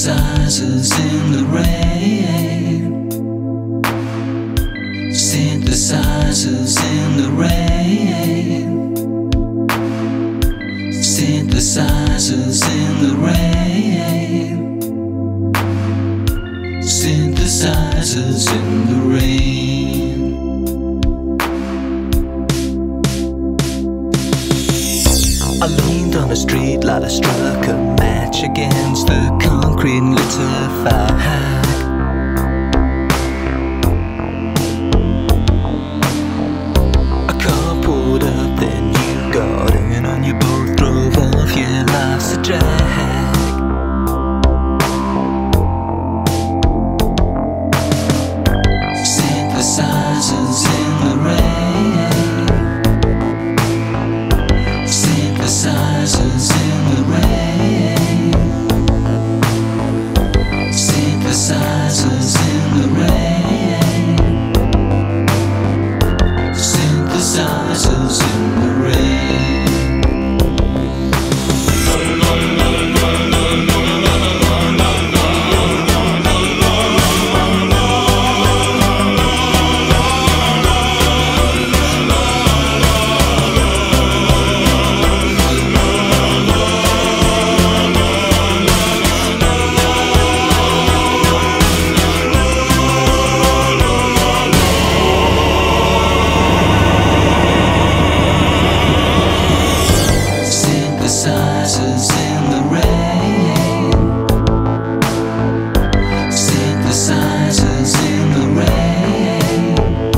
Synthesizers in the rain. Synthesizers in the rain. Synthesizers in the rain. Synthesizers in the rain. I leaned on the street light, I struck a match against the concrete and lit a fire. A car pulled up, then you got in, and you both drove off. Your life's a drag. Synthesizers in the rain. Synthesizers in the rain. Synthesizers in the rain. Synthesizers in the rain. Synthesizers in the rain. Synthesizers in the rain.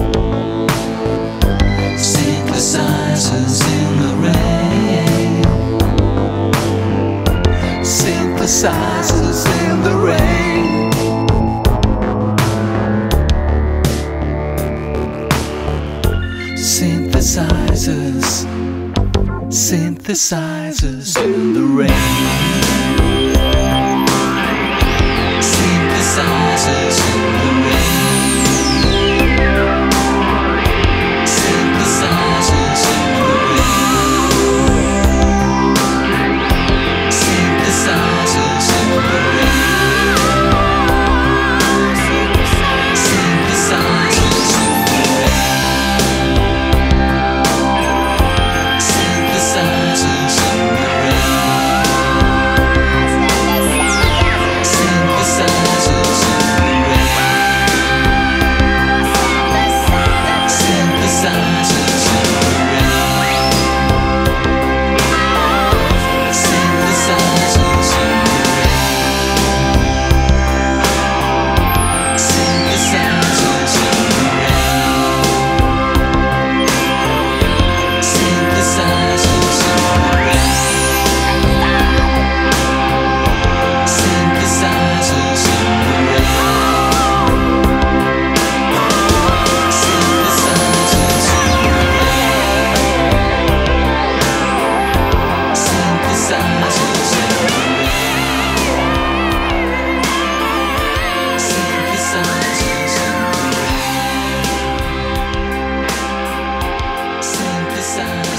Synthesizers in the rain. Synthesizers in the rain. Synthesizers. Synthesizers in the rain. Synthesizers in the rain. Synthesizers in the rain. Synthesizers in the rain. Synthesizers in the rain. Synthesizers in the Synthesizers.